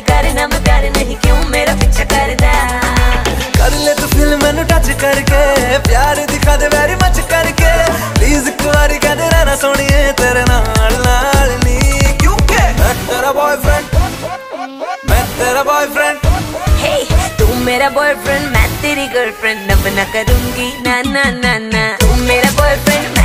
करना मैं प्यार नहीं क्यों मेरा पीछा करदा कर ले तू फिल्म मैनू टच करके प्यार दिखा दे वेरी मच करके प्लीज एक बारी कह दे रहना सोनिए तेरे नाल नाल नी क्योंकि मैं तेरा बॉयफ्रेंड हे तू मेरा बॉयफ्रेंड मैं तेरी गर्लफ्रेंड अब ना करूंगी ना ना ना ना तू मेरा बॉयफ्रेंड